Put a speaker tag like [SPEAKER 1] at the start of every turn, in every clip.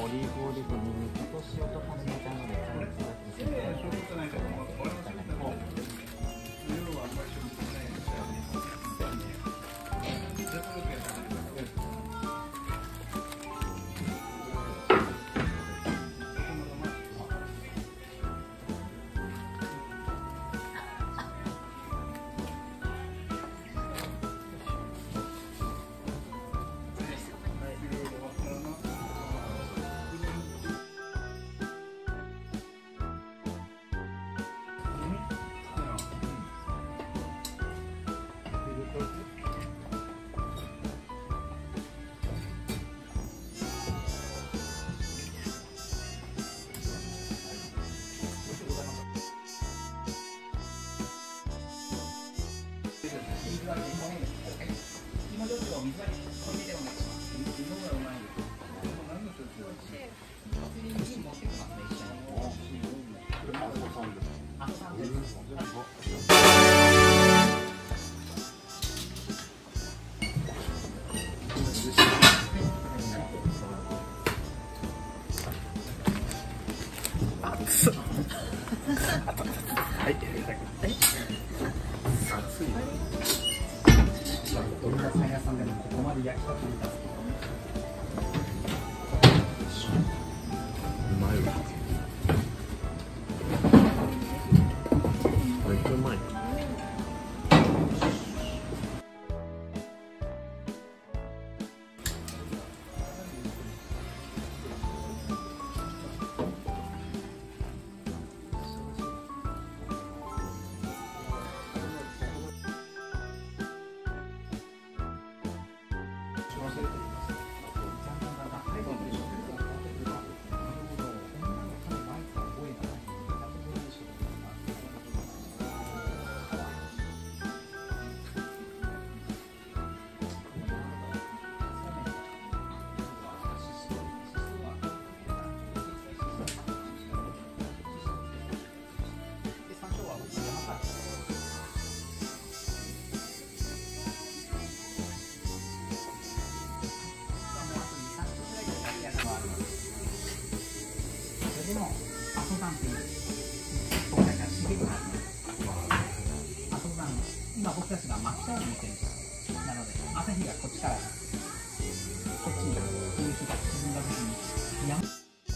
[SPEAKER 1] オリーブオイルとニンニクと塩と始めたので、加熱がついていただこう。はい。暑い。どんなパン屋さんでもここまで焼きたくない。うまいわ。めっちゃうまい。でも、阿蘇山っていう今回から茂みがあります。阿蘇山、今僕たちが真北を見てるなので、朝日がこっちからこっちに夕日が沈んだ時に山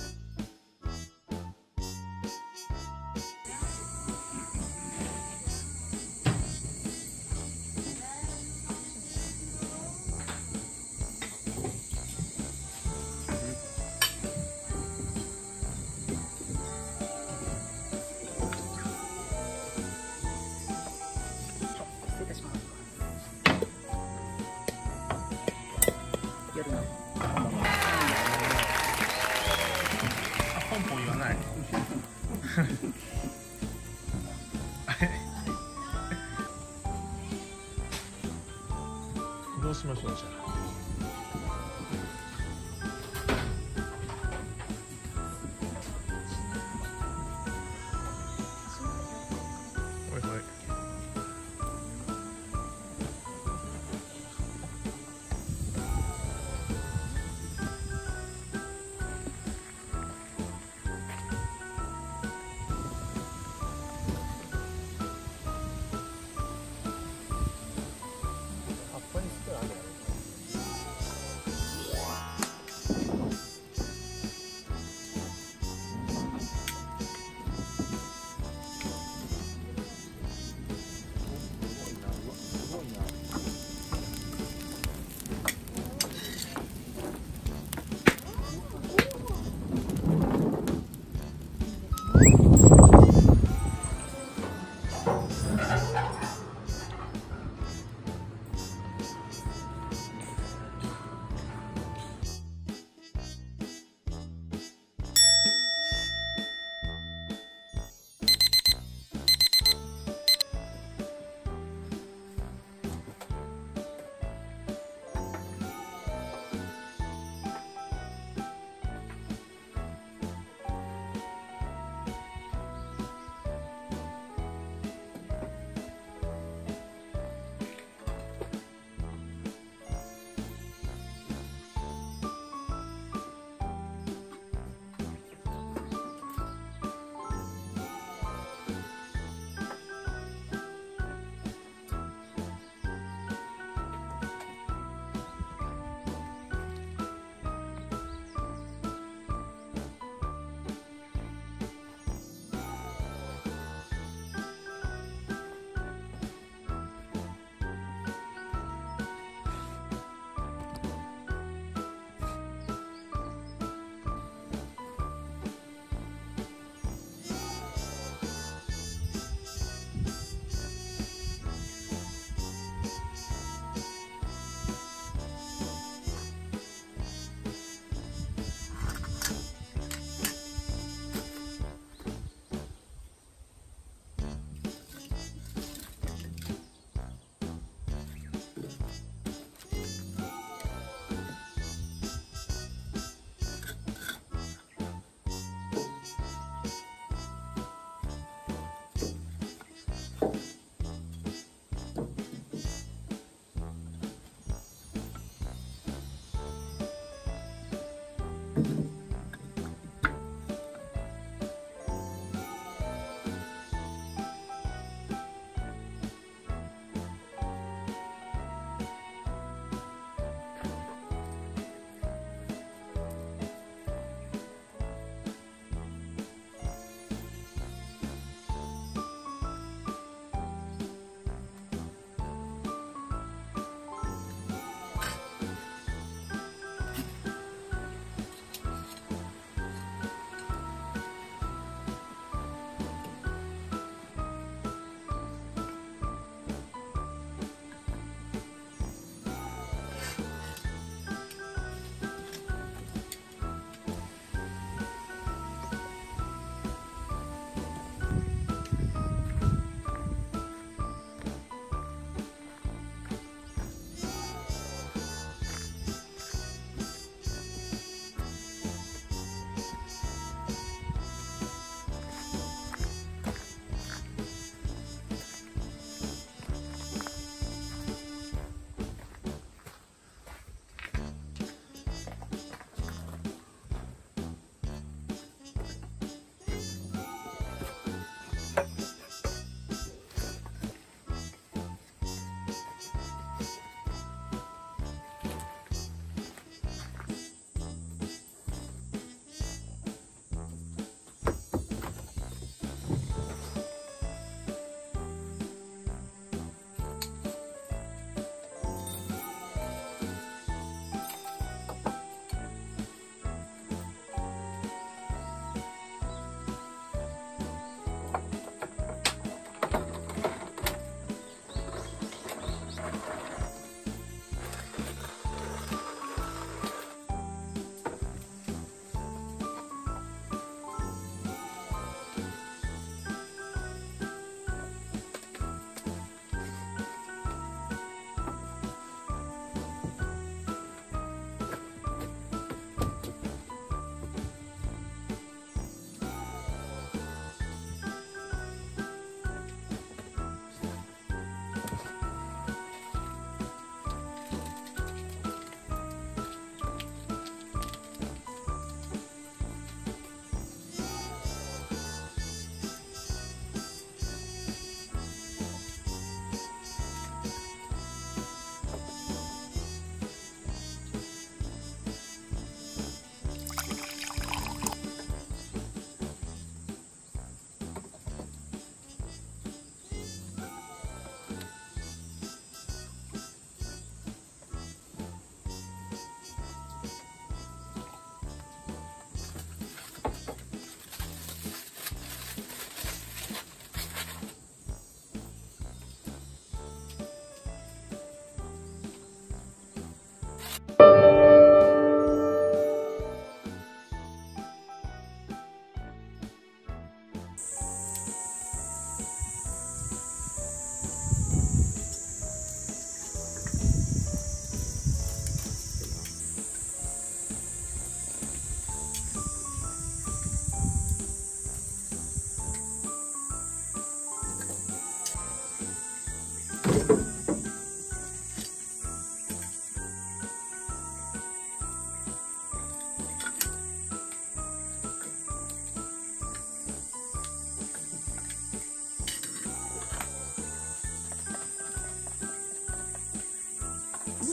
[SPEAKER 1] ポンポン言わない。どうしましょうじゃあ。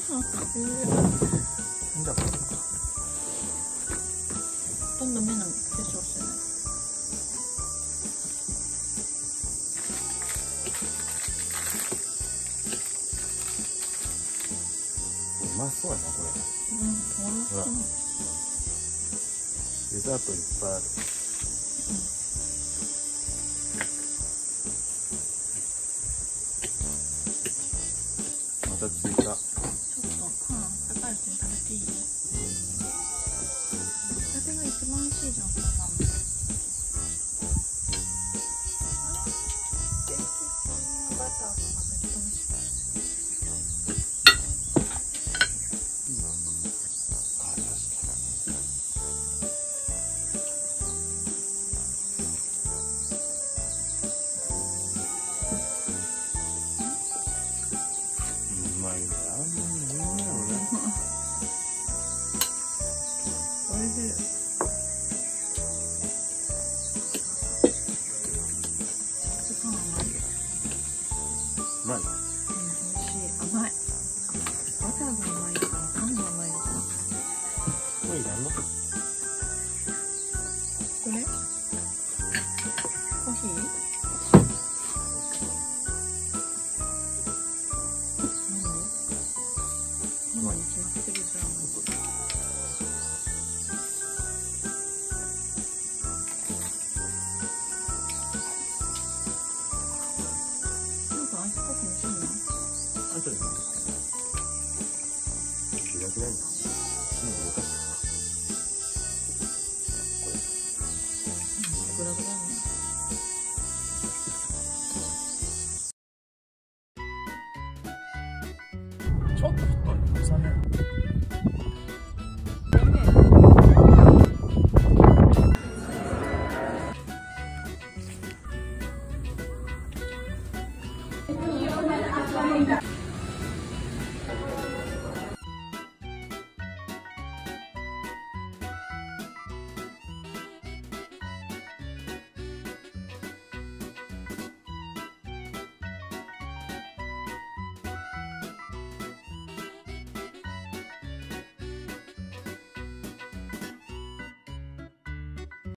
[SPEAKER 2] じゃあ
[SPEAKER 3] ほとんど目の化粧してない。
[SPEAKER 2] うまそうやなこれ。ほらデザートいっぱいある。また追加。
[SPEAKER 3] ちょっとパン高いうちに食べていい？焼きたてが一番美味しいじゃん、こんなの。バターが絶対美味しい。
[SPEAKER 2] あ、確かに。うまいな。
[SPEAKER 3] 美味しい。パン甘いよ。
[SPEAKER 2] うまい。
[SPEAKER 3] 美味しい。甘い。バターが甘いからパンが甘いのかな。
[SPEAKER 2] これいらんの？
[SPEAKER 3] これ？コーヒー？ママに決まってるじゃん。なんかアイスコーヒー欲しいな。
[SPEAKER 2] あとで持ってこい。開けないんだ。もう動かす。
[SPEAKER 3] グラグラね。
[SPEAKER 2] ちょっと太い。小さめ。
[SPEAKER 3] ごめん。